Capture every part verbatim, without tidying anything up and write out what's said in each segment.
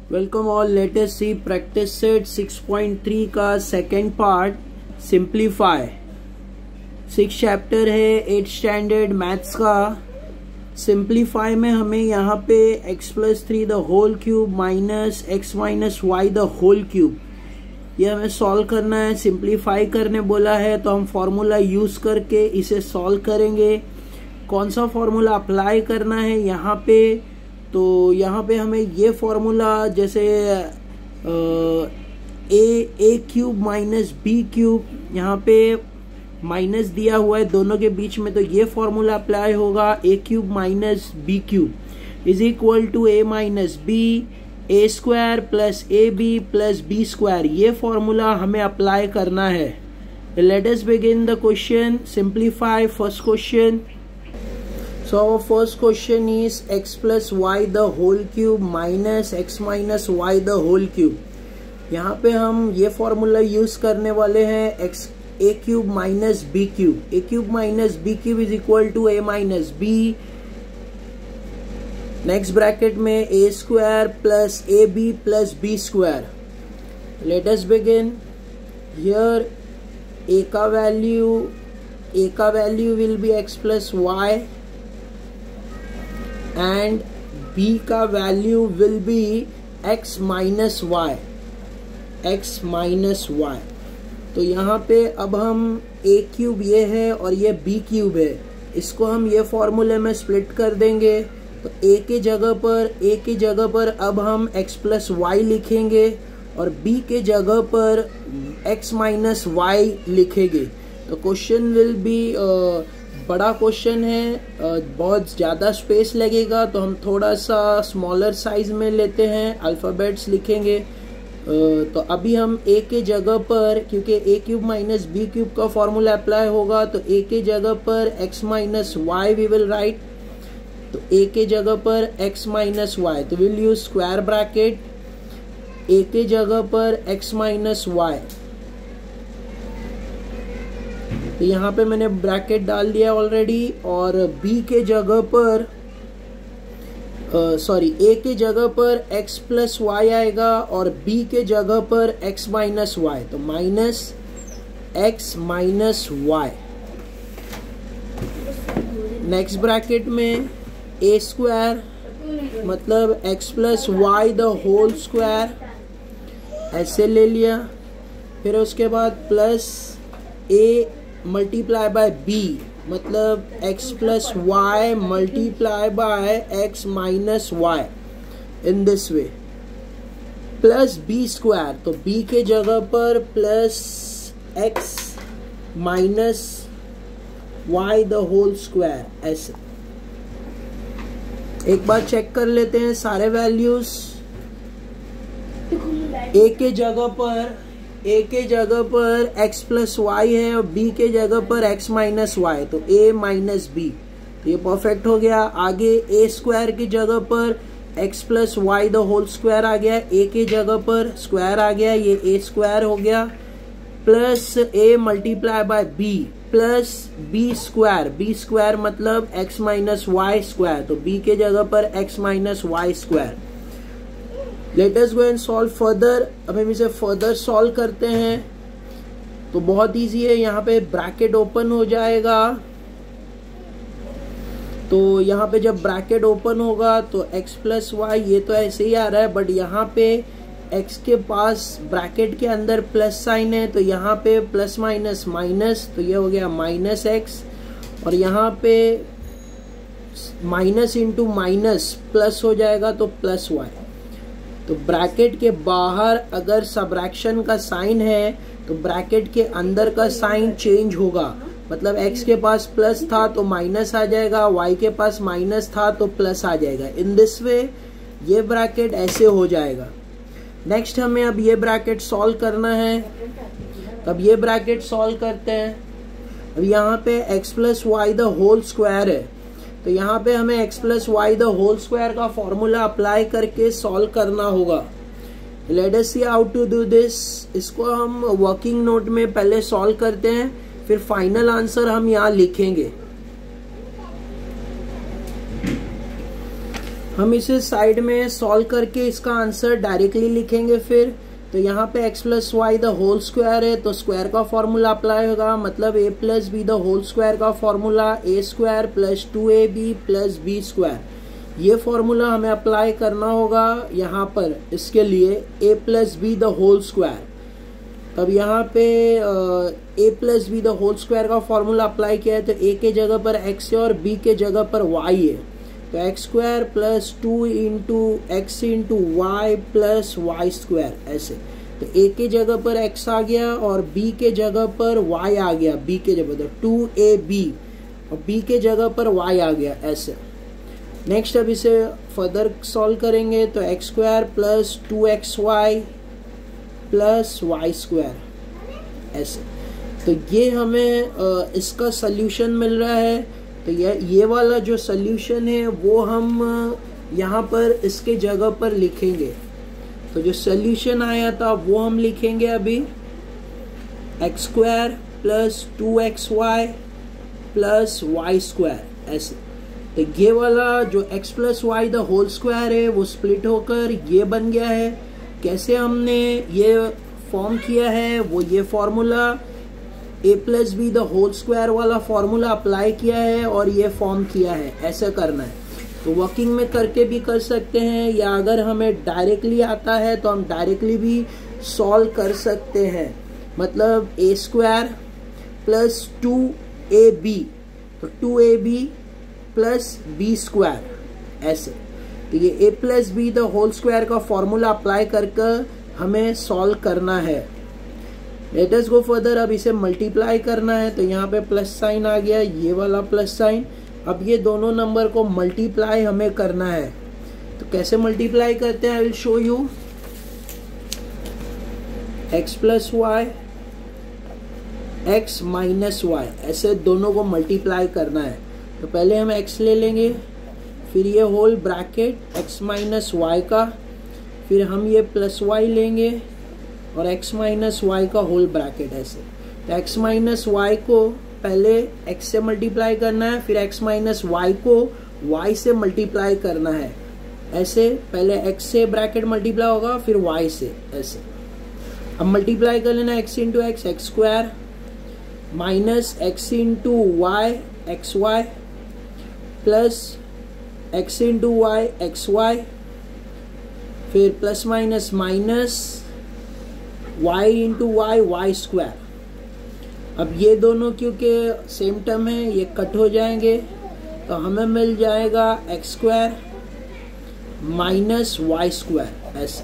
Welcome all, let us see practice set six point three का second part simplify. Six chapter है eight standard maths का। Simplify में हमें यहाँ पे x plus three the whole cube minus x minus y the whole cube ये हमें solve करना है। सिंप्लीफाई करने बोला है तो हम फॉर्मूला यूज करके इसे सॉल्व करेंगे। कौन सा फॉर्मूला अप्लाई करना है यहाँ पे, तो यहाँ पे हमें ये फॉर्मूला जैसे a a cube minus B cube, यहाँ पे माइनस दिया हुआ है दोनों के बीच में, तो ये फॉर्मूला अप्लाई होगा। A cube minus B cube is equal to a minus b a square plus A B plus B square, ये फॉर्मूला हमें अप्लाई करना है। Let us begin the question. Simplify first question. So our first question is x plus y the whole cube minus x minus y the whole cube। यहाँ पे हम ये formula use करने वाले हैं x a cube minus B cube. a cube minus B cube is equal to a minus B. Next bracket में a square plus A B plus B square. Let us begin. Here a का value a का value will be x plus y and b का value will be x minus Y x minus Y. तो यहाँ पे अब हम a cube ये है और ये b क्यूब है, इसको हम ये फॉर्मूले में स्प्लिट कर देंगे। तो a के जगह पर a की जगह पर अब हम x प्लस वाई लिखेंगे और b के जगह पर x माइनस वाई लिखेंगे। तो क्वेश्चन विल बी बड़ा क्वेश्चन है, बहुत ज़्यादा स्पेस लगेगा, तो हम थोड़ा सा स्मॉलर साइज में लेते हैं, अल्फ़ाबेट्स लिखेंगे। तो अभी हम a के जगह पर, क्योंकि a cube minus B cube का फॉर्मूला अप्लाई होगा, तो a के जगह पर x minus y we will write. तो a के जगह पर x माइनस वाई, तो will use square bracket. a के जगह पर x माइनस वाई, तो यहाँ पे मैंने ब्रैकेट डाल दिया ऑलरेडी। और b के जगह पर सॉरी a के जगह पर x प्लस वाई आएगा और b के जगह पर x माइनस वाई, तो minus x minus y. Next bracket में a स्क्वायर मतलब x plus y the whole square, ऐसे ले लिया। फिर उसके बाद plus a multiply by b मतलब x plus y multiply by x minus y in this way, plus b square, तो b के जगह पर plus x minus y the whole square, ऐसे। एक बार चेक कर लेते हैं सारे वैल्यूज। a के जगह पर a के जगह पर x प्लस वाई है और b के जगह पर x माइनस वाई, तो a माइनस बी, तो ये परफेक्ट हो गया। आगे a स्क्वायर की जगह पर x plus y the whole square आ गया, a के जगह पर स्क्वायर आ गया, ये a स्क्वायर हो गया, plus a multiply by b plus b square, b square मतलब x माइनस वाई स्क्वायर, तो b के जगह पर x minus y square. Let us go and solve further. अब हम इसे फर्दर सॉल्व करते हैं, तो बहुत इजी है। यहाँ पे ब्रैकेट ओपन हो जाएगा, तो यहाँ पे जब ब्रैकेट ओपन होगा तो x प्लस वाई, ये तो ऐसे ही आ रहा है, बट यहाँ पे x के पास ब्रैकेट के अंदर प्लस साइन है, तो यहाँ पे प्लस माइनस माइनस, तो ये हो गया माइनस एक्स, और यहाँ पे माइनस इंटू माइनस प्लस हो जाएगा तो प्लस वाई। तो ब्रैकेट के बाहर अगर सबट्रैक्शन का साइन है तो ब्रैकेट के अंदर का साइन चेंज होगा, मतलब x के पास प्लस था तो माइनस आ जाएगा, y के पास माइनस था तो प्लस आ जाएगा। इन दिस वे ये ब्रैकेट ऐसे हो जाएगा। नेक्स्ट हमें अब ये ब्रैकेट सॉल्व करना है, अब ये ब्रैकेट सॉल्व करते हैं। अब यहाँ पे x plus y the whole square है, तो यहाँ पे हमें x plus y the whole square का फॉर्मूला अप्लाई करके सॉल्व करना होगा। Let us see how to do this. इसको हम वर्किंग नोट में पहले सॉल्व करते हैं, फिर फाइनल आंसर हम यहाँ लिखेंगे। हम इसे साइड में सॉल्व करके इसका आंसर डायरेक्टली लिखेंगे। फिर तो यहाँ पे x plus y the whole square है, तो स्क्वायर का फॉर्मूला अप्लाई होगा, मतलब a plus b the whole square का formula a square plus two a B plus B square, ये फॉर्मूला हमें अप्लाई करना होगा यहाँ पर इसके लिए a plus b the whole square. तब यहाँ पे a plus b the whole square का फॉर्मूला अप्लाई किया है, तो a के जगह पर x है और b के जगह पर y है, तो x square plus two into x into y plus y square ऐसे। तो a के जगह पर x आ गया और b के जगह पर y आ गया, b के जगह पर टू ए बी और b के जगह पर y आ गया ऐसे। नेक्स्ट अब इसे फर्दर सॉल्व करेंगे, तो x square plus two x y plus y square ऐसे। तो ये हमें इसका सल्यूशन मिल रहा है। तो ये ये वाला जो सल्यूशन है वो हम यहाँ पर इसके जगह पर लिखेंगे। तो जो सल्यूशन आया था वो हम लिखेंगे अभी x square plus two x y plus y square ऐसे। तो ये वाला जो x plus y the whole square है वो स्प्लिट होकर ये बन गया है। कैसे हमने ये फॉर्म किया है, वो ये formula a plus b the whole square वाला फॉर्मूला अप्लाई किया है और ये फॉर्म किया है, ऐसा करना है। तो वर्किंग में करके भी कर सकते हैं, या अगर हमें डायरेक्टली आता है तो हम डायरेक्टली भी सॉल्व कर सकते हैं। मतलब a square plus two a b, तो two a B plus B square ऐसे। तो ये a plus b the whole square का फॉर्मूला अप्लाई करके हमें सॉल्व करना है। Let us go further. अब इसे मल्टीप्लाई करना है, तो यहाँ पे प्लस साइन आ गया, ये वाला प्लस साइन। अब ये दोनों नंबर को मल्टीप्लाई हमें करना है। तो कैसे मल्टीप्लाई करते हैं, I will show you. x plus y x minus y, ऐसे दोनों को मल्टीप्लाई करना है। तो पहले हम x ले लेंगे, फिर ये whole bracket x minus y का, फिर हम ये प्लस वाई लेंगे और x माइनस वाई का होल ब्रैकेट ऐसे। तो x माइनस वाई को पहले x से मल्टीप्लाई करना है, फिर x माइनस वाई को y से मल्टीप्लाई करना है ऐसे। पहले x से ब्रैकेट मल्टीप्लाई होगा, फिर y से ऐसे। अब मल्टीप्लाई कर लेना x into x x square minus x into y x y plus x into y x y, फिर plus minus minus y into y y square. अब ये दोनों क्योंकि सेम टर्म है ये कट हो जाएंगे, तो हमें मिल जाएगा x square minus y square ऐसे।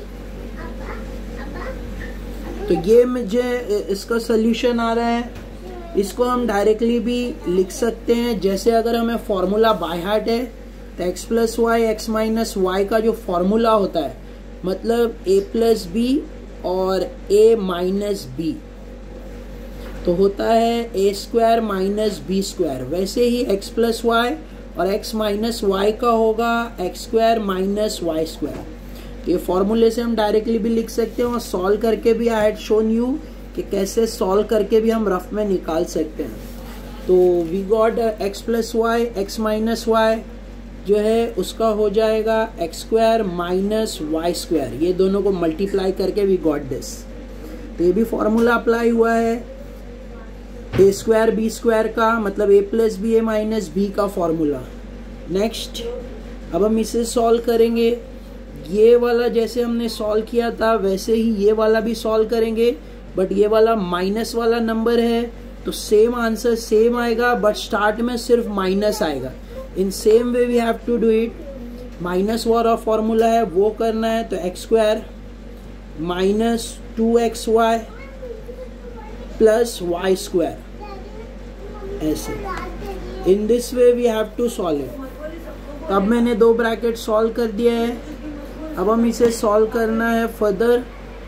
तो ये मुझे इसका सल्यूशन आ रहा है। इसको हम डायरेक्टली भी लिख सकते हैं, जैसे अगर हमें फॉर्मूला बाय हार्ट है तो x plus y x minus y का जो फॉर्मूला होता है, मतलब a प्लस बी और a माइनस बी, तो होता है a square minus b square. वैसे ही x प्लस वाई और x माइनस वाई का होगा x square minus y square. तो ये फॉर्मूले से हम डायरेक्टली भी लिख सकते हैं और सॉल्व करके भी आई हैड शोन यू कि कैसे सॉल्व करके भी हम रफ में निकाल सकते हैं। तो we got x plus y x minus y जो है उसका हो जाएगा x square minus y square. ये दोनों को मल्टीप्लाई करके वी गॉट दिस। तो ये भी फॉर्मूला अप्लाई हुआ है ए स्क्वायर बी स्क्वायर का, मतलब a plus b a minus b का फॉर्मूला। नेक्स्ट अब हम इसे सॉल्व करेंगे। ये वाला जैसे हमने सॉल्व किया था वैसे ही ये वाला भी सॉल्व करेंगे, बट ये वाला माइनस वाला नंबर है तो सेम आंसर सेम आएगा, बट स्टार्ट में सिर्फ माइनस आएगा। In same way we have to do it. Minus वाला फॉर्मूला है वो करना है, तो x square minus two x y plus y square ऐसे। In this way we have to solve it. अब मैंने दो ब्रैकेट सॉल्व कर दिया है। अब हम इसे सॉल्व करना है फर्दर।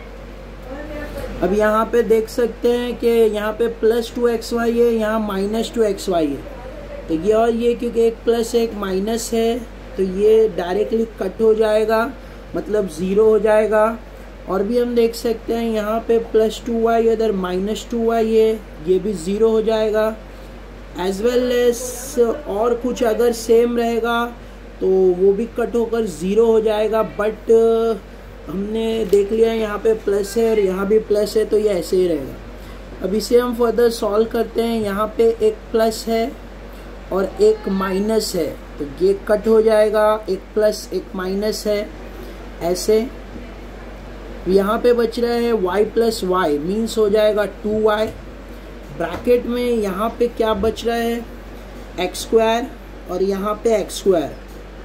अब यहाँ पे देख सकते हैं कि यहाँ पे प्लस टू एक्स वाई है, यहाँ माइनस टू एक्स वाई है। तो ये और ये क्योंकि एक प्लस एक माइनस है तो ये डायरेक्टली कट हो जाएगा, मतलब ज़ीरो हो जाएगा। और भी हम देख सकते हैं यहाँ पे प्लस टू वाई इधर माइनस टू वाई है, ये भी ज़ीरो हो जाएगा। एज वेल एज और कुछ अगर सेम रहेगा तो वो भी कट होकर ज़ीरो हो जाएगा। बट हमने देख लिया यहाँ पे प्लस है और यहाँ भी प्लस है, तो ये ऐसे ही रहेगा। अब इसे हम फर्दर सॉल्व करते हैं। यहाँ पे एक प्लस है और एक माइनस है, तो ये कट हो जाएगा, एक प्लस एक माइनस है ऐसे। यहाँ पे बच रहा है y प्लस वाई, मीन्स हो जाएगा टू वाई। ब्रैकेट में यहाँ पे क्या बच रहा है, एक्स स्क्वायर और यहाँ पे एक्स स्क्वायर,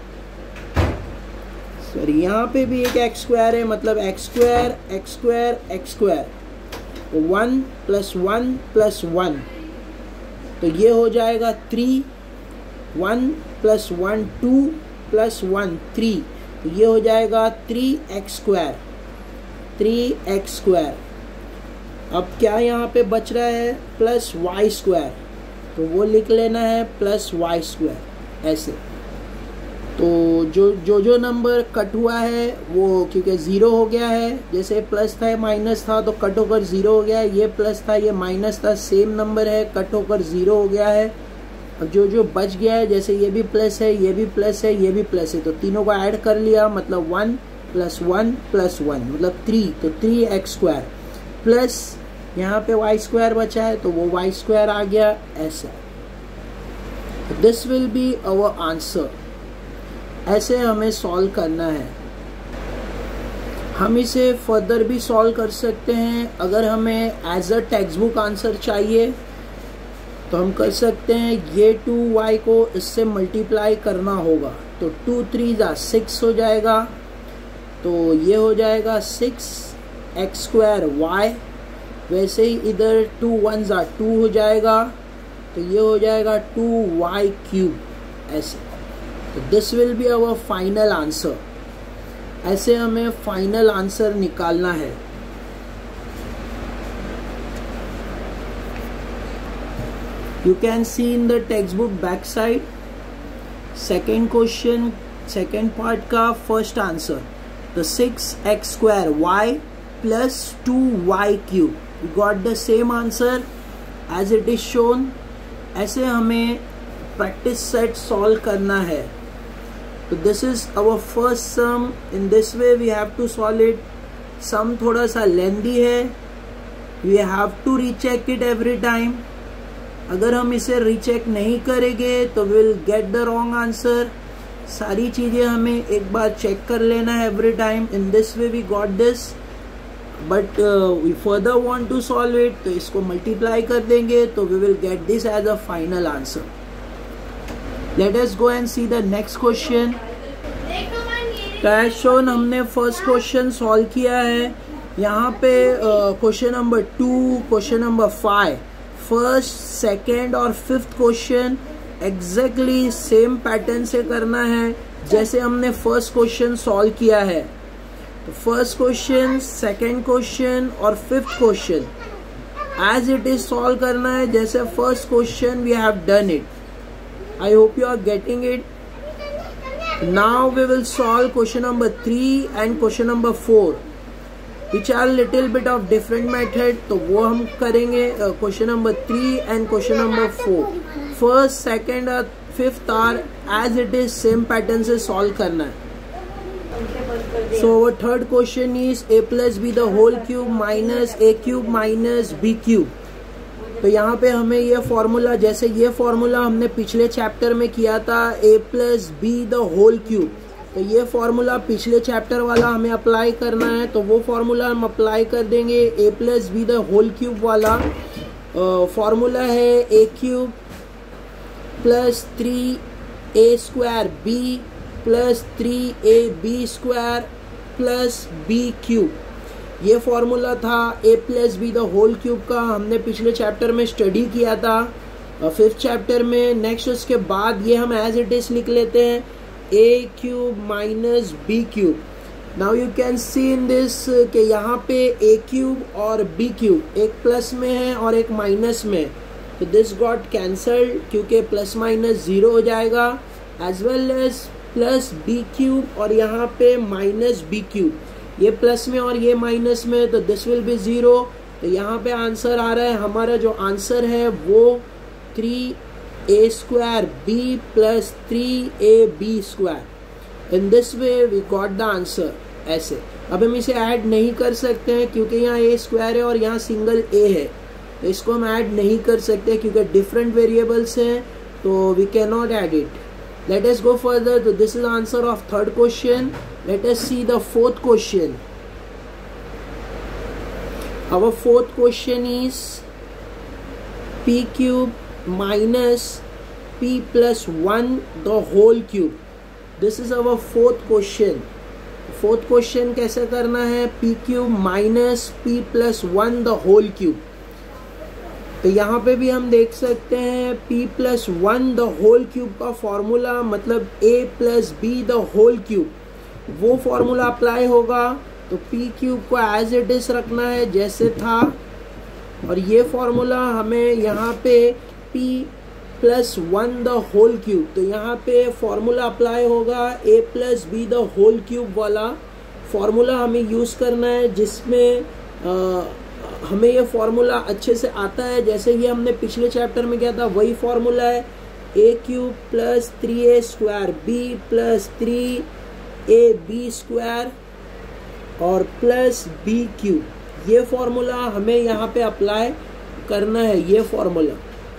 सॉरी यहाँ पे भी एक एक्स स्क्वायर है, मतलब x square x square x square, one plus one plus one, तो ये हो जाएगा three. One plus one two plus one three, तो ये हो जाएगा three x square, three x square. अब क्या यहाँ पे बच रहा है, प्लस वाई स्क्वायर, तो वो लिख लेना है प्लस वाई स्क्वायर ऐसे। तो जो जो जो नंबर कट हुआ है वो क्योंकि ज़ीरो हो गया है, जैसे प्लस था माइनस था तो कट होकर ज़ीरो हो गया है, ये प्लस था ये माइनस था, सेम नंबर है, कट होकर ज़ीरो हो गया है। अब जो जो बच गया है, जैसे ये भी प्लस है ये भी प्लस है ये भी प्लस है, तो तीनों को ऐड कर लिया, मतलब one plus one plus one मतलब थ्री, तो थ्री एक्स स्क्वायर प्लस यहाँ पे वाई स्क्वायर बचा है तो वो वाई स्क्वायर आ गया ऐसा। This will be our answer. ऐसे हमें सॉल्व करना है। हम इसे फर्दर भी सॉल्व कर सकते हैं। अगर हमें as a text book answer चाहिए तो हम कर सकते हैं, ये टू वाई को इससे मल्टीप्लाई करना होगा, तो टू थ्री जा सिक्स हो जाएगा, तो ये हो जाएगा सिक्स एक्स स्क्वायर वाई। वैसे ही इधर टू वन जा टू हो जाएगा, तो ये हो जाएगा टू वाई क्यूब ऐसे। तो this will be our final answer. ऐसे हमें फाइनल आंसर निकालना है। You can see in the textbook back side, second question, second part का first answer, the six x square y plus two y cube. We got the same answer as it is shown. ऐसे हमें practice set solve करना है। तो this is our first sum. In this way we have to solve it. Sum थोड़ा सा lengthy है, we have to recheck it every time. अगर हम इसे रीचेक नहीं करेंगे तो will get the wrong answer. सारी चीज़ें हमें एक बार चेक कर लेना है every time. In this way we got this, but we further want to solve it, तो इसको मल्टीप्लाई कर देंगे तो we will get this as a final answer. Let us go and see the next question. As shown हमने first question solve किया है। यहाँ पे question number two, question number five, first second और fifth question exactly same pattern से करना है जैसे हमने फर्स्ट क्वेश्चन सॉल्व किया है। तो फर्स्ट क्वेश्चन, सेकेंड क्वेश्चन और fifth question as it is solve करना है जैसे first question we have done it. I hope you are getting it. Now we will solve question number three and question number four which are little bit of different method, तो वो हम करेंगे question number three and question number four. First, second और fifth are as it is same pattern से solve करना है। So वो third question is a plus b the whole cube minus a cube minus B cube. तो यहाँ पे हमें ये फॉर्मूला, जैसे ये फॉर्मूला हमने पिछले चैप्टर में किया था, a plus b the whole cube, तो ये फॉर्मूला पिछले चैप्टर वाला हमें अप्लाई करना है, तो वो फॉर्मूला हम अप्लाई कर देंगे। A plus b the whole cube वाला फॉर्मूला है a cube plus three a square b plus three a b square plus b cube. ये फॉर्मूला था a plus b the whole cube का, हमने पिछले चैप्टर में स्टडी किया था फिफ्थ चैप्टर में। नेक्स्ट उसके बाद ये हम एज इट इज लिख लेते हैं, a cube minus B cube. Now you can see in this कि यहाँ पे ए क्यूब और बी क्यूब एक प्लस में है और एक माइनस में, तो दिस गॉट कैंसल्ड क्योंकि प्लस माइनस जीरो हो जाएगा, as well as plus b cube और यहाँ पे माइनस बी क्यूब, ये प्लस में और ये माइनस में, तो दिस विल बी जीरो। तो यहाँ पे आंसर आ रहा है, हमारा जो आंसर है वो three a square b plus three a b square. In this way we got the answer. ऐसे अब हम इसे ऐड नहीं कर सकते हैं क्योंकि यहाँ ए स्क्वायर है और यहाँ सिंगल ए है, तो इसको हम ऐड नहीं कर सकते क्योंकि डिफरेंट वेरिएबल्स हैं, तो we can not add it. Let us go further. तो this is answer of third question. Let us see the fourth question. Our fourth question is p cube minus p plus one the whole cube. This is our fourth question. Fourth question कैसे करना है? p cube minus p plus one the whole cube. तो यहाँ पे भी हम देख सकते हैं p plus one the whole cube का फॉर्मूला मतलब a plus b the whole cube, वो फॉर्मूला अप्लाई होगा। तो p क्यूब को एज इट इज रखना है जैसे था, और ये फॉर्मूला हमें यहाँ पे p plus one the whole cube, तो यहाँ पे फॉर्मूला अप्लाई होगा a plus b the whole cube वाला फॉर्मूला हमें यूज़ करना है, जिसमें आ, हमें ये फॉर्मूला अच्छे से आता है। जैसे ये हमने पिछले चैप्टर में किया था वही फॉर्मूला है, a cube plus three a square b plus three a b square और प्लस बी क्यूब। ये फॉर्मूला हमें यहाँ पे अप्लाई करना है। ये formula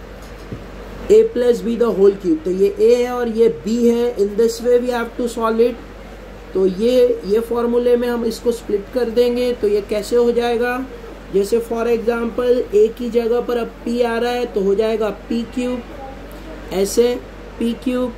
a plus b the whole cube, तो ये a है और ये b है। In this way we have to solve it. तो ये ये फॉर्मूले में हम इसको स्प्लिट कर देंगे। तो ये कैसे हो जाएगा? जैसे फॉर एग्जांपल a की जगह पर अब p आ रहा है तो हो जाएगा p क्यूब, ऐसे p क्यूब,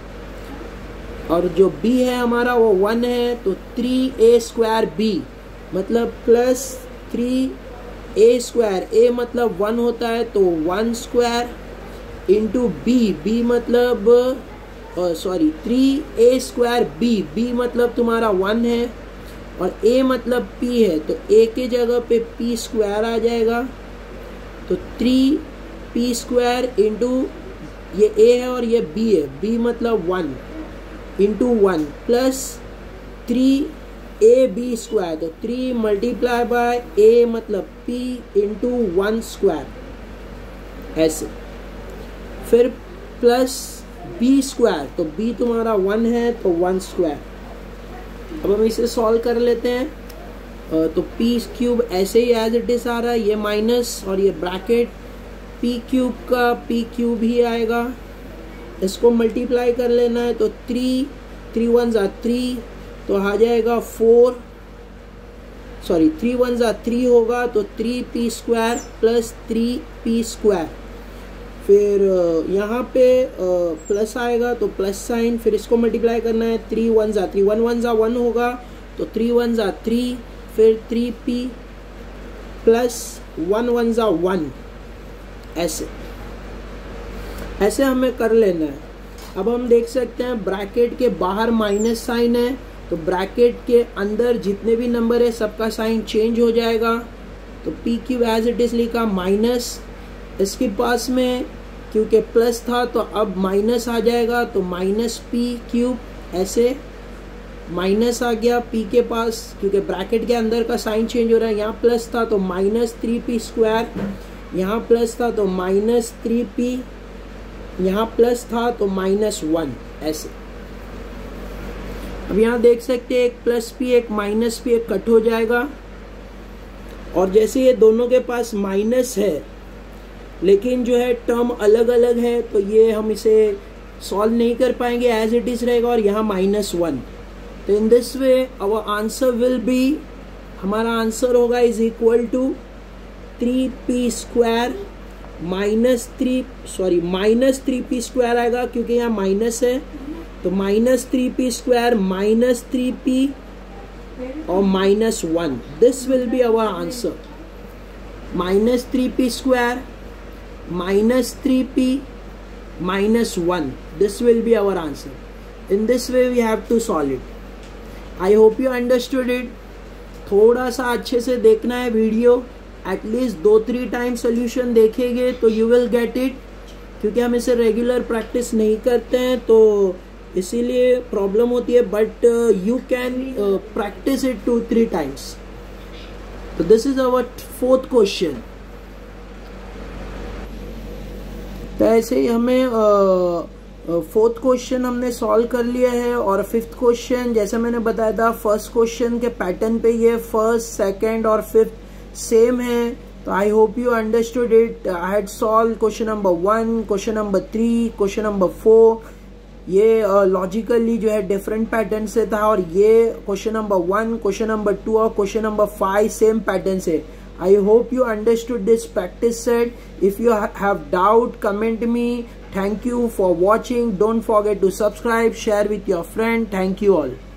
और जो b है हमारा वो वन है, तो थ्री ए स्क्वायर बी मतलब plus three a square, a मतलब वन होता है तो one square into b, b मतलब sorry three a square b, b मतलब तुम्हारा वन है और a मतलब p है, तो a के जगह पे p स्क्वायर आ जाएगा। तो थ्री पी स्क्वायर इंटू ये a है और ये b है, b मतलब one into one plus three a b square, तो थ्री मल्टीप्लाई बाय a मतलब p इंटू वन स्क्वायर, ऐसे। फिर प्लस b स्क्वायर, तो b तुम्हारा वन है तो वन स्क्वायर। अब हम इसे सॉल्व कर लेते हैं। तो p क्यूब ऐसे ही एज इट इज आ रहा है, ये माइनस और ये ब्रैकेट, p क्यूब का p क्यूब ही आएगा। इसको मल्टीप्लाई कर लेना है, तो थ्री थ्री वन ज़ा थ्री, तो आ जाएगा फोर, सॉरी थ्री वन ज़ा थ्री होगा तो three p square plus three p square. फिर यहाँ पे प्लस आएगा तो प्लस साइन, फिर इसको मल्टीप्लाई करना है, थ्री वन ज़ा थ्री, वन वन ज़ा वन होगा तो थ्री वन ज़ा थ्री, फिर three p plus one one ज़ा वन, ऐसे ऐसे हमें कर लेना है। अब हम देख सकते हैं ब्रैकेट के बाहर माइनस साइन है, तो ब्रैकेट के अंदर जितने भी नंबर है सबका साइन चेंज हो जाएगा। तो p cube as it is लिखा माइनस, इसके पास में क्योंकि प्लस था तो अब माइनस आ जाएगा, तो माइनस पी क्यूब, ऐसे माइनस आ गया p के पास क्योंकि ब्रैकेट के अंदर का साइन चेंज हो रहा है। यहाँ प्लस था तो माइनस थ्री पी स्क्वायर, यहाँ प्लस था तो माइनस थ्री पी, यहाँ प्लस था तो माइनस वन, ऐसे। अब यहाँ देख सकते हैं एक प्लस पी एक माइनस पी एक कट हो जाएगा, और जैसे ये दोनों के पास माइनस है लेकिन जो है टर्म अलग अलग है, तो ये हम इसे सॉल्व नहीं कर पाएंगे, एज इट इज रहेगा, और यहाँ माइनस वन। तो in this way our answer will be, हमारा आंसर होगा is equal to three p square minus three sorry minus three p square आएगा क्योंकि यहाँ माइनस है, तो minus three p square minus three p और minus one. This will be our answer, minus three p square minus three p minus one. This will be our answer. In this way we have to solve it. I hope you understood it. थोड़ा सा अच्छे से देखना है video, at least दो three time solution देखेंगे तो you will get it, क्योंकि हम इसे रेगुलर प्रैक्टिस नहीं करते हैं तो इसीलिए प्रॉब्लम होती है, but you can practice it two three times. तो this is our fourth question. तो ऐसे ही हमें फोर्थ क्वेश्चन हमने सॉल्व कर लिया है। और फिफ्थ क्वेश्चन जैसे मैंने बताया था फर्स्ट क्वेश्चन के पैटर्न पे ये फर्स्ट सेकंड और फिफ्थ सेम है। तो I hope you understood it. I had solve question number one, question number three, question number four. ये लॉजिकली uh, जो है डिफरेंट पैटर्न से था, और ये question number one, question number two और question number five same pattern से। I hope you understood this practice set. If you ha have doubt, comment me. Thank you for watching. Don't forget to subscribe, share with your friend. Thank you all.